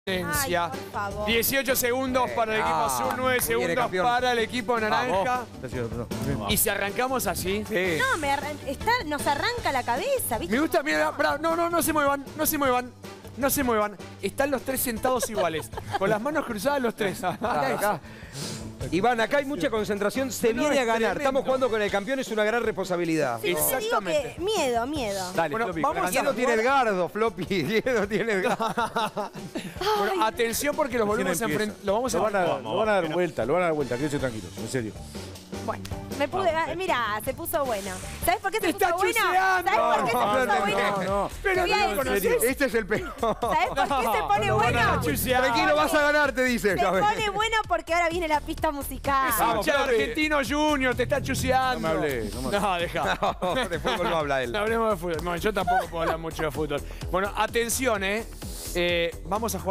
Ay, por favor. 18 segundos para el equipo azul, 9 segundos para el equipo naranja. Y si arrancamos así. Sí. No, nos arranca la cabeza, ¿viste? Me gusta, mira, no se muevan, no se muevan. No se muevan. Están los tres sentados iguales. Con las manos cruzadas los tres. Acá. Iván, acá hay mucha concentración, se viene a ganar. Tremendo. Estamos jugando con el campeón, es una gran responsabilidad. Sí, exactamente. Miedo. Dale, bueno, Floppy. vamos a Diego tiene el gardo, Floppy. Diego tiene el gardo. Bueno, atención porque los volvemos a enfrentar. Lo van a dar vuelta, quédense tranquilos, en serio. Bueno, me pude... Mirá, se puso bueno. ¿Sabes por qué se ¡Te puso está bueno? chuseando! ¿Sabes por qué se puso bueno? No. Pero Te voy a no lo decir. conoces. Este es el peor. ¿Sabes por qué se pone bueno? Tranquilo, vas a ganar, te dice. Se pone bueno porque ahora viene la pista musical. Vamos, Argentino Junior, te está chuseando. No me hablé, No, deja. De fútbol no habla él. No hablemos de fútbol. No, yo tampoco puedo hablar mucho de fútbol. Bueno, atención, Vamos a jugar.